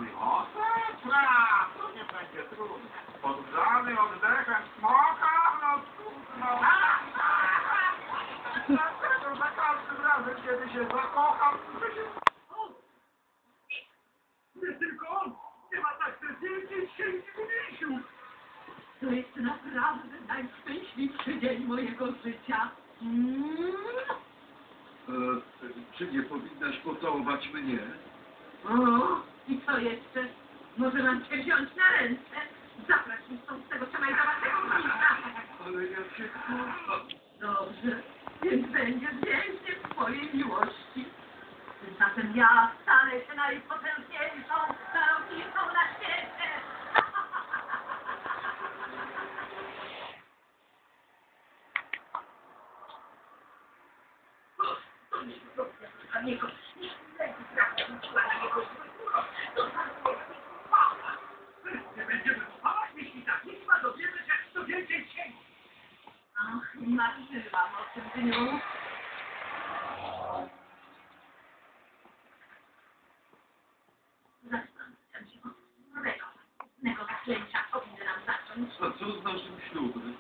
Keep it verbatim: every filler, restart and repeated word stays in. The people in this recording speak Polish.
Miłosne? To nie będzie trudne. Podgrzany oddechem smoka, no trudno. Dlatego za każdym razem, kiedy się zakocham, muszę się... Nie tylko on! Nie ma tak dziesięciu misiów! To jest naprawdę najszczęśliwszy dzień mojego życia. Mm. E, czy nie powinnaś pocałować mnie? O, i co jeszcze? Może mam cię wziąć na ręce? Zabrać mi stąd z tego przenajdowanego miejsca. Ale ja cię kocham. Dobrze, więc będziesz więźniem swojej miłości. Tymczasem ja stanę się najpotężniejszą czarownicą na świecie. To nie jest dobrze, a niego nie Nie będziemy spać, jeśli tak nie ma, dowiemy się, co więcej sięgnie. Ach, marzyłam o tym dniu. Zastanawiam się, od którego nego zaklęcia powinny nam zacząć. A co z naszym ślubem?